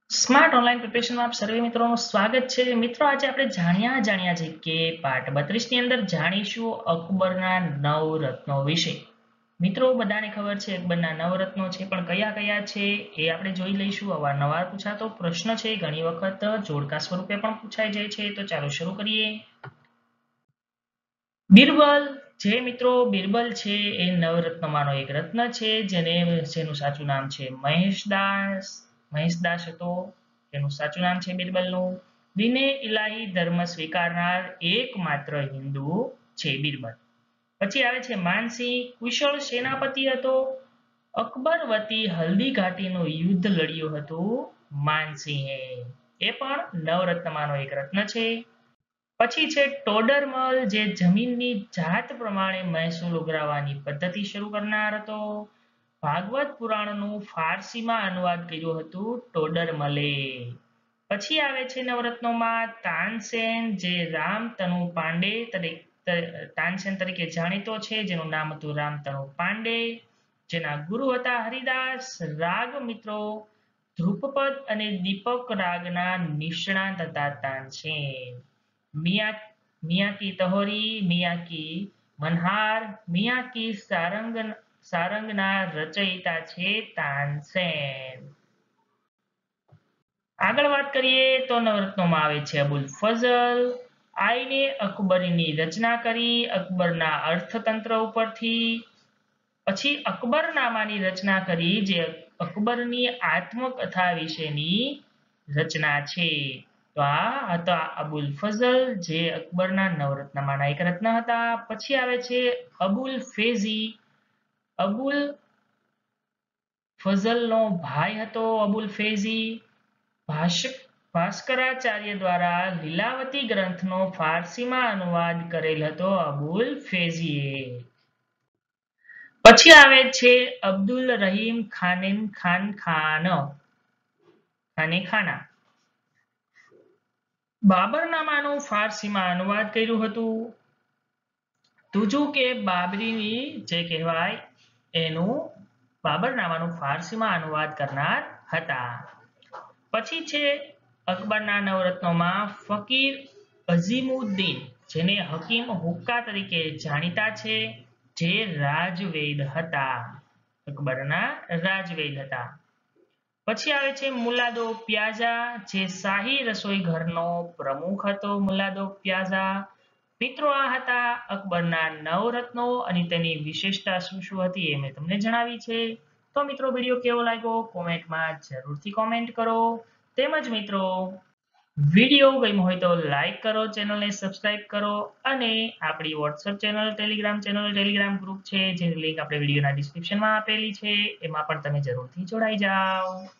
Smart online પ્રિપરેશનમાં આપ સર્વે મિત્રોનું સ્વાગત છે. મિત્રો આજે આપણે જાણ્યા છે કે પાઠ 32 ની અંદર જાણીશું અકબરના નવરત્નો વિશે. મિત્રો બધાને ખબર છે અકબરના નવરત્નો છે, પણ કયા કયા છે એ આપણે જોઈ લઈશું. અવારનવાર પૂછાતો પ્રશ્ન છે, ઘણી વખત જોડકા સ્વરૂપે પણ પૂછાઈ જાય છે. તો ચાલો શરૂ કરીએ. બિરબલ, જે મિત્રો બિરબલ છે એ નવરત્નમાંનો એક રત્ન છે, જેનું સાચું નામ છે મહેશદાસ હતો. તેનું સાચું નામ છે બિરબલનું. દિને ઇલાહી ધર્મ સ્વીકારનાર એકમાત્ર હિન્દુ છે બિરબલ. પછી આવે છે માનસિંહ, કુશળ સેનાપતિ હતો. અકબર વતી હલ્દી ઘાટીનું યુદ્ધ લડ્યું હતું માનસિંહે. એ પણ નવરત્નમાંનો એક રત્ન છે. પછી છે ટોડરમલ, જે જમીનની જાત પ્રમાણે મહેસૂલ ઉઘરાવવાની પદ્ધતિ શરૂ કરનાર હતો. ભાગવત પુરાણનું ફારસીમાં અનુવાદ કર્યું હતું ટોડરમલે. પછી આવે છે નવરત્નોમાં તાનસેન, જે રામતનુ પાંડે તાનસેન તરીકે જાણીતો છે, જેનું નામ હતું રામતનુ પાંડે, જેના ગુરુ હતા હરિદાસ. રાગ મિત્રો ધ્રુપપદ અને દીપક રાગના નિષ્ણાત હતા તાનસેન. મિયાકી તહોરી, મિયાકી મનહાર, મિયાકી સારંગના રચયિતા છે તાનસેન. આગળ વાત કરીએ તો નવરત્નોમાં આવે છે અબુલ ફઝલ. આઈને અકબરીની રચના કરી અકબરના અર્થતંત્ર ઉપરથી. પછી અકબરનામાની રચના કરી, જે અકબરની આત્મકથા વિશેની રચના છે. તો આ હતા અબુલ ફઝલ, જે અકબરના નવરત્નમાંના એક રત્ન હતા. પછી આવે છે અબુલ ફેઝી. અબુલ ફઝલનો ભાઈ હતો અબુલ ફેઝી. ભાસ્કરાચાર્ય દ્વારા લીલાવતી ગ્રંથનો ફારસીમાં અનુવાદ કરેલ હતો અબુલ ફેઝીએ. પછી આવે છે અબ્દુલ રહીમ ખાના. બાબરનામાનું ફારસીમાં અનુવાદ કર્યું હતું. તુજુ કે બાબરીની જે કહેવાય એનું બાબરનામાનું ફારસીમાં અનુવાદ કરનાર હતા. પછી છે અકબરના નવરત્નોમાં ફકીર અઝીમુદ્દીન, જેને હકીમ હુક્કા તરીકે જાણીતા છે, જે રાજવૈદ હતા. અકબરના રાજવૈદ હતા. પછી આવે છે મુલાદો પ્યાઝા, જે શાહી રસોઈ ઘરનો પ્રમુખ હતો. મુલાદો પ્યાઝા. મિત્રો આ હતા અકબરના નવરત્નો, અને તેની વિશેષતા શું શું હતી એ મેં તમને જણાવી છે. તો મિત્રો વિડીયો કેવો લાગ્યો કોમેન્ટમાં જરૂરથી કોમેન્ટ કરો. તેમજ મિત્રો વિડીયો ગમ્યો હોય તો લાઈક કરો, ચેનલને સબસ્ક્રાઇબ કરો, અને આપણી વોટ્સએપ ચેનલ, ટેલિગ્રામ ગ્રુપ છે, જેની લિંક આપણે વિડીયોના ડિસ્ક્રિપ્શનમાં આપેલી છે, એમાં પણ તમે જરૂરથી જોડાઈ જાઓ.